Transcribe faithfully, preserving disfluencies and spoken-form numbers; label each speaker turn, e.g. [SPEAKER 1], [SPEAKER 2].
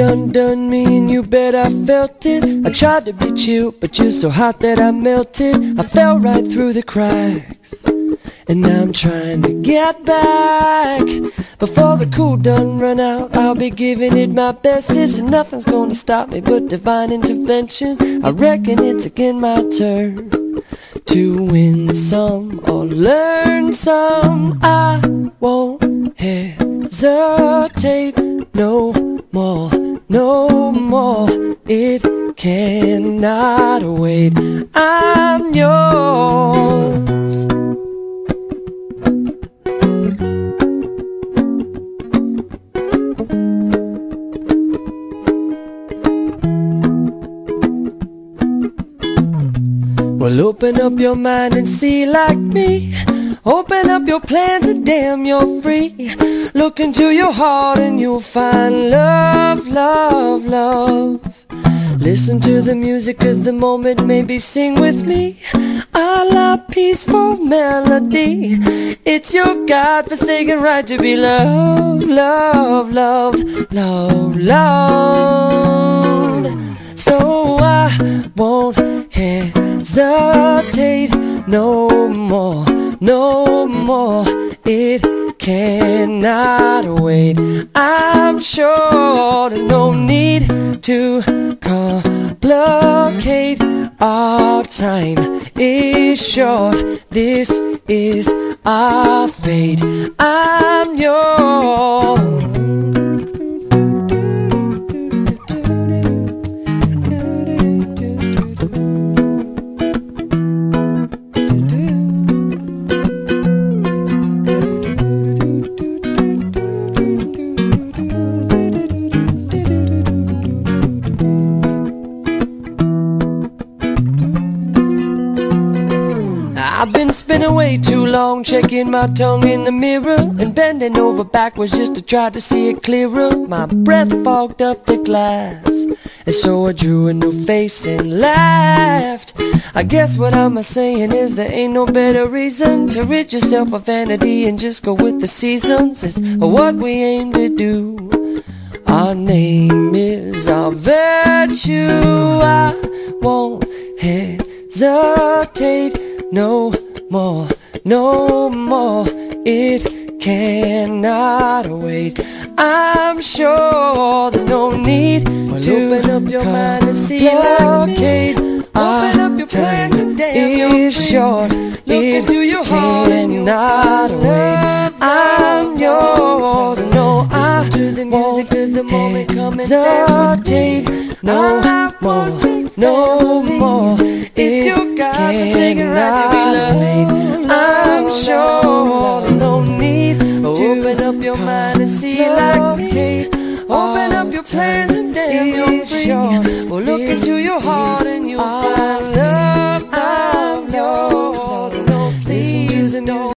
[SPEAKER 1] done done me, and you bet I felt it. I tried to be chill, but you're so hot that I melted. I fell right through the cracks, and now I'm trying to get back. Before the cool done run out, I'll be giving it my bestest, and nothing's gonna stop me but divine intervention. I reckon it's again my turn to win some or learn some. I won't hesitate no more, no more. It cannot wait. I'm yours. Well, open up your mind and see like me. Open up your plans and damn, you're free. Look into your heart and you'll find love, love, love. Listen to the music of the moment, maybe sing with me. A la peaceful melody. It's your God-forsaken right to be loved, loved, loved, loved, loved. So I won't hesitate no more, no more. It cannot wait. I'm sure there's no need to complicate. Our time is short. This is our fate. I'm yours. I've been spinning way too long, checking my tongue in the mirror and bending over backwards just to try to see it clearer. My breath fogged up the glass, and so I drew a new face and laughed. I guess what I'm saying is there ain't no better reason to rid yourself of vanity and just go with the seasons. It's what we aim to do. Our name is our virtue. I won't hesitate no more, no more. It cannot wait. I'm sure there's no need well, to open up your mind and see like me. Open up your plan today. It's short. Look it into your heart cannot wait. I'm yours. No, I listen to the music of the moment. Come and dance with me. No more, no more. It's your God-forsaken right to be loved. I'm sure there's no need to open up your mind and see like me. Open up your plans and damn, you're free. Well, look into your heart and you'll find